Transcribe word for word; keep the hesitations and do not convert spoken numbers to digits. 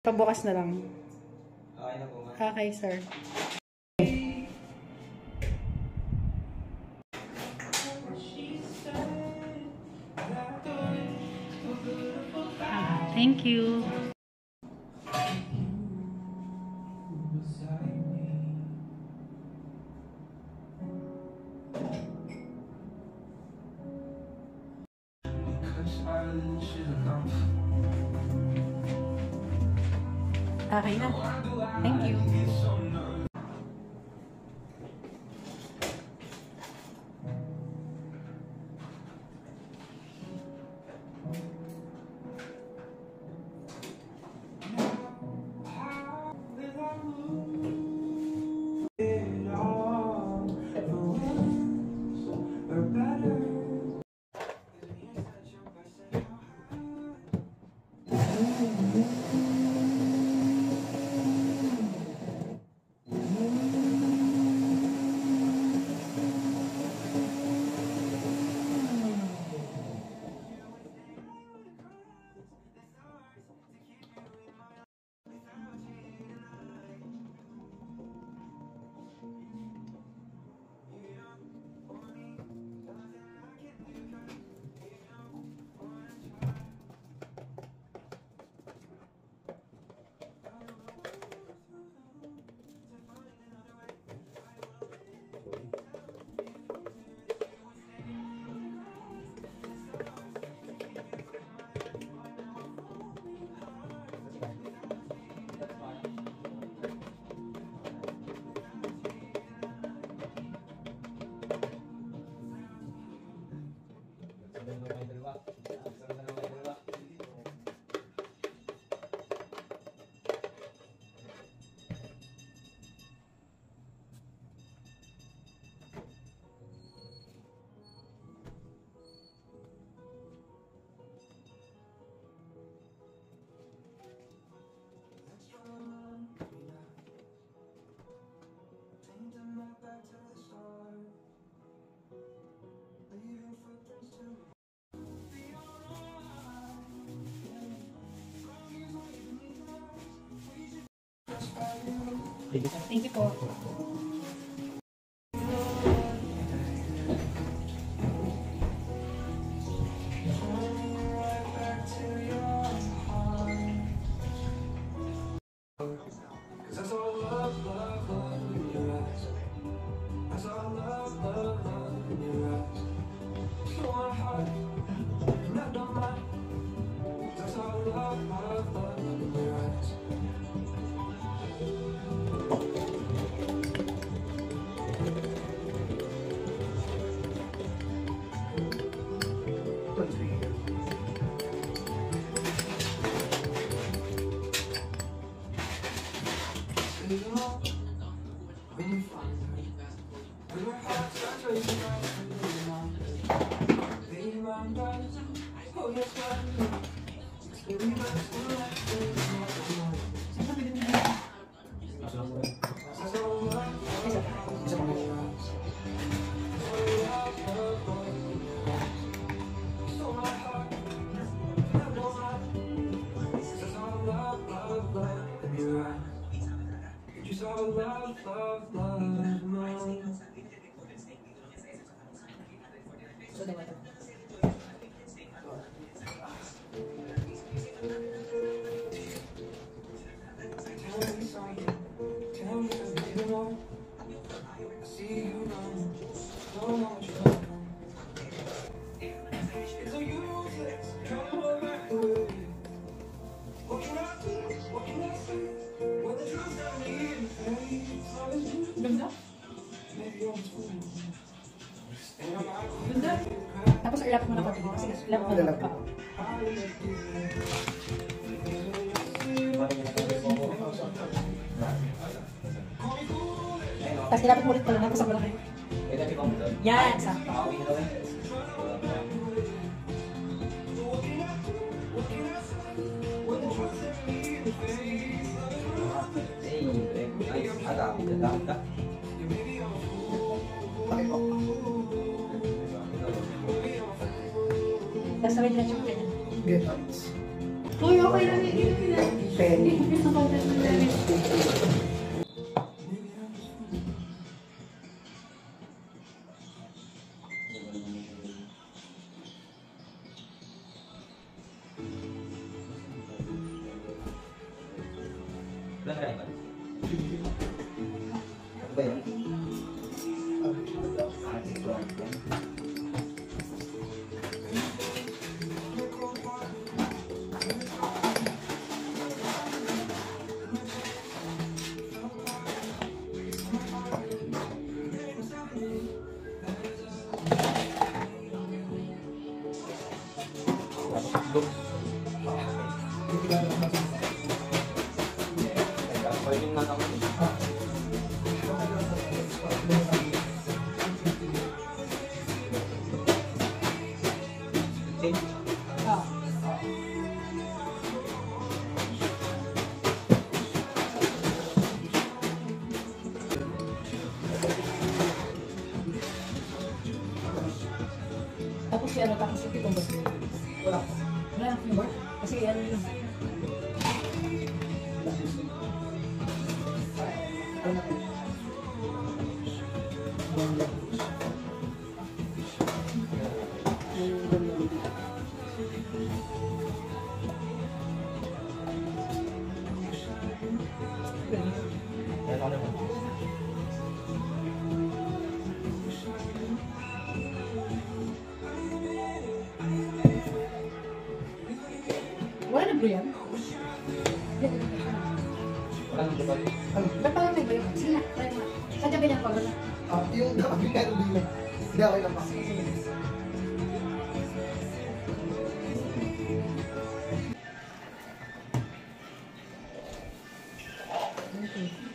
Pabukas na lang. Okay na po, ma'am. Okay, sir. Ah, thank you. Okay na. Thank you. Thank you po. Tapos ilap mo na ko dito. Sige, ilap mo na ko. Tapos ilapit mo ulit pala na kasama na kayo. Yan, sakto. Tapos sabay na siya kanya. Get out. Uy, okay lang yun. Penny. Bulan ka ba? Ano ba yun? Pwedeng na naman. Tapos si ano, tapos si Pitong Basin. Wala. Wala ang flavor. Kasi ano yun. Wala na bro yan? Wala nang dapat. Ba't parang may bro? Sige na, try mo na. Saan ka ganyan pa ba na? Ah, yung nakabili na rin din. Hindi ako lang pa. Okay.